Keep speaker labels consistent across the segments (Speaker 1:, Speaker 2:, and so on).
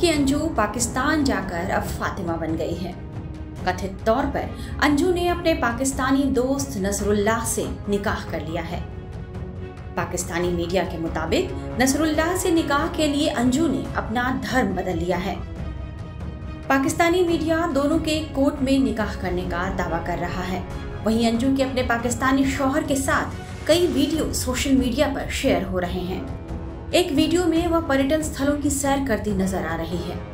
Speaker 1: कि अंजू पाकिस्तान जाकर अब फातिमा बन गई है। कथित तौर पर अंजू ने अपने पाकिस्तानी दोस्त नसरुल्लाह से निकाह कर लिया है। पाकिस्तानी मीडिया के मुताबिक नसरुल्लाह से निकाह के लिए अंजू ने अपना धर्म बदल लिया है। पाकिस्तानी मीडिया दोनों के कोर्ट में निकाह करने का दावा कर रहा है। वहीं अंजू के अपने पाकिस्तानी शौहर के साथ कई वीडियो सोशल मीडिया पर शेयर हो रहे हैं। एक वीडियो में वह पर्यटन स्थलों की सैर करती नजर आ रही है।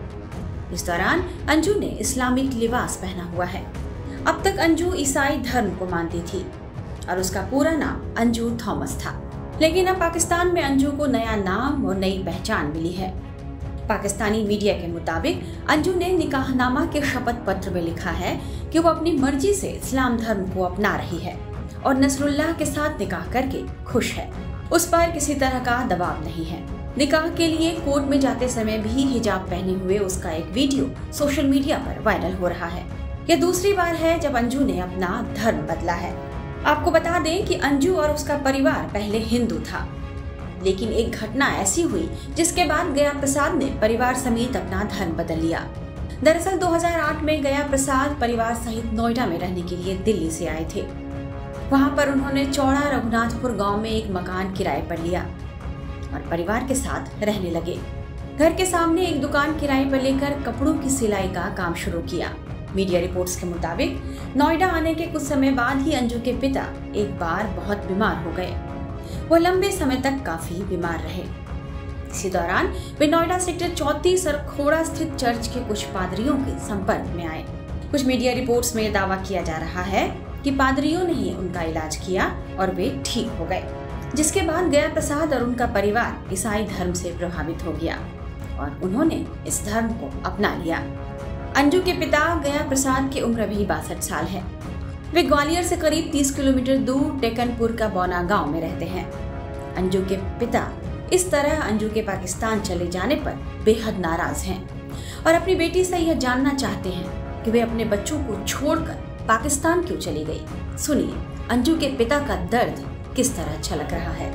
Speaker 1: इस दौरान अंजू ने इस्लामिक लिबास पहना हुआ है। अब तक अंजू ईसाई धर्म को मानती थी और उसका पूरा नाम अंजू थॉमस था, लेकिन अब पाकिस्तान में अंजू को नया नाम और नई पहचान मिली है। पाकिस्तानी मीडिया के मुताबिक अंजू ने निकाहनामा के शपथ पत्र में लिखा है कि वो अपनी मर्जी से इस्लाम धर्म को अपना रही है और नसरुल्लाह के साथ निकाह करके खुश है। उस पर किसी तरह का दबाव नहीं है। निकाह के लिए कोर्ट में जाते समय भी हिजाब पहने हुए उसका एक वीडियो सोशल मीडिया पर वायरल हो रहा है। यह दूसरी बार है जब अंजू ने अपना धर्म बदला है। आपको बता दें कि अंजू और उसका परिवार पहले हिंदू था, लेकिन एक घटना ऐसी हुई जिसके बाद गया प्रसाद ने परिवार समेत अपना धर्म बदल लिया। दरअसल 2008 में गया प्रसाद परिवार सहित नोएडा में रहने के लिए दिल्ली से आए थे। वहां पर उन्होंने चौड़ा रघुनाथपुर गांव में एक मकान किराए पर लिया और परिवार के साथ रहने लगे। घर के सामने एक दुकान किराए पर लेकर कपड़ों की सिलाई का काम शुरू किया। मीडिया रिपोर्ट्स के मुताबिक नोएडा आने के कुछ समय बाद ही अंजू के पिता एक बार बहुत बीमार हो गए। वो लंबे समय तक काफी बीमार रहे। इसी दौरान वे नोएडा सेक्टर 34 और खोड़ा स्थित चर्च के कुछ पादरियों के संपर्क में आए। कुछ मीडिया रिपोर्ट्स में दावा किया जा रहा है कि पादरियों ने ही उनका इलाज किया और वे ठीक हो गए, जिसके बाद गया प्रसाद और उनका परिवार ईसाई धर्म से प्रभावित हो गया और उन्होंने इस धर्म को अपना लिया। अंजू के पिता गया प्रसाद की उम्र भी 62 साल है। वे ग्वालियर से करीब 30 किलोमीटर दूर टेकनपुर का बौना गांव में रहते हैं। अंजू के पिता इस तरह अंजू के पाकिस्तान चले जाने पर बेहद नाराज हैं और अपनी बेटी से यह जानना चाहते हैं कि वे अपने बच्चों को छोड़कर पाकिस्तान क्यों चली गई। सुनिए अंजू के पिता का दर्द किस तरह छलक रहा है।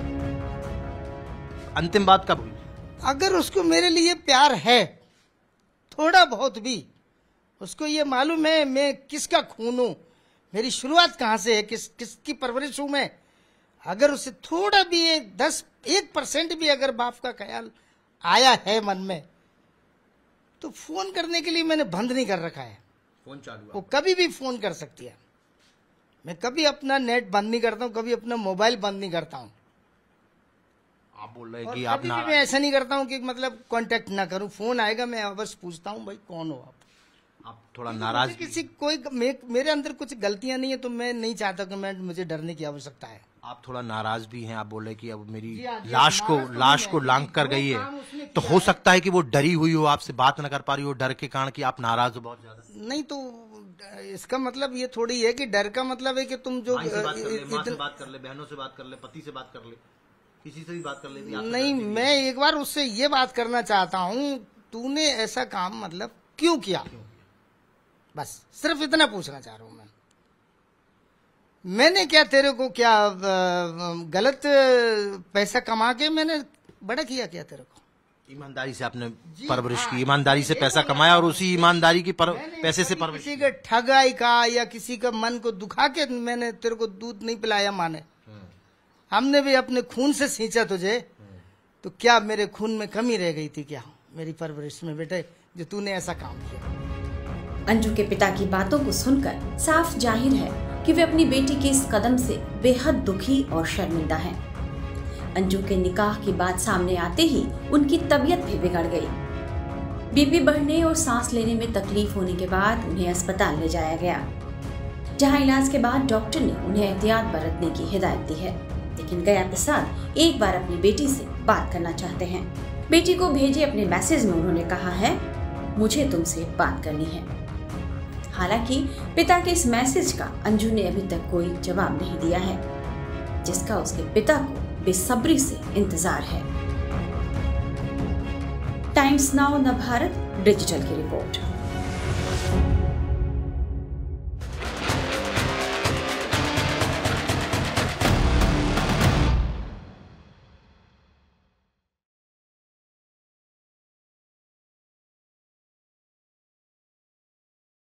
Speaker 2: अंतिम बात कब हुई?
Speaker 3: अगर उसको मेरे लिए प्यार है, थोड़ा बहुत भी, उसको ये मालूम है मैं किसका खून हूँ, मेरी शुरुआत कहाँ से है, किसकी परवरिश हूँ मैं, अगर उसे थोड़ा भी 1% भी अगर बाप का ख्याल आया है मन में, तो फोन करने के लिए मैंने बंद नहीं कर रखा है।
Speaker 2: फोन चालू,
Speaker 3: वो कभी भी फोन कर सकती है। मैं कभी अपना नेट बंद नहीं करता हूँ, कभी अपना मोबाइल बंद नहीं करता हूँ।
Speaker 2: आप बोल रहे हैं कि आप
Speaker 3: मैं ऐसा नहीं करता हूँ कि मतलब कांटेक्ट ना करूँ। फोन आएगा मैं बस पूछता हूँ भाई कौन हो
Speaker 2: आप थोड़ा नाराज
Speaker 3: किसी कोई मेरे अंदर कुछ गलतियां नहीं है, तो मैं नहीं चाहता कि मुझे डरने की आवश्यकता है।
Speaker 2: आप थोड़ा नाराज भी हैं। आप बोल रहे हैं कि अब मेरी लाश को लांग कर गई है, तो हो सकता है कि वो डरी हुई हो, आपसे बात न कर पा रही हो, डर के कारण कि आप नाराज हो बहुत ज्यादा।
Speaker 3: नहीं, तो इसका मतलब ये थोड़ी है कि डर का मतलब है कि तुम जो
Speaker 2: माँ से बात कर ले, बहनों से बात कर ले, पति से बात कर ले, किसी से भी बात कर ले।
Speaker 3: नहीं, मैं एक बार उससे ये बात करना चाहता हूँ, तूने ऐसा काम मतलब क्यों किया, बस सिर्फ इतना पूछना चाह रहा हूँ मैं। मैंने क्या तेरे को क्या गलत पैसा कमा के मैंने बड़ा किया क्या तेरे को?
Speaker 2: ईमानदारी से आपने परवरिश की, ईमानदारी से पैसा कमाया और उसी ईमानदारी की पैसे से परवरिश।
Speaker 3: किसी के ठगाई का या किसी का मन को दुखा के मैंने तेरे को दूध नहीं पिलाया माँ ने। हमने भी अपने खून से सींचा तुझे, तो क्या मेरे खून में कमी रह गई थी क्या मेरी परवरिश में बेटे, जो तूने ऐसा काम किया?
Speaker 1: अंजू के पिता की बातों को सुनकर साफ जाहिर है कि वे अपनी बेटी के इस कदम से बेहद दुखी और शर्मिंदा हैं। अंजू के निकाह की बात सामने आते ही उनकी तबीयत भी बिगड़ गई। बीपी बढ़ने और सांस लेने में तकलीफ होने के बाद उन्हें अस्पताल ले जाया गया, जहां इलाज के बाद डॉक्टर ने उन्हें एहतियात बरतने की हिदायत दी है। लेकिन गया प्रसाद एक बार अपनी बेटी से बात करना चाहते हैं। बेटी को भेजे अपने मैसेज में उन्होंने कहा है, मुझे तुमसे बात करनी है। हालांकि पिता के इस मैसेज का अंजू ने अभी तक कोई जवाब नहीं दिया है, जिसका उसके पिता को बेसब्री से इंतजार है। टाइम्स नाउ नवभारत डिजिटल की रिपोर्ट।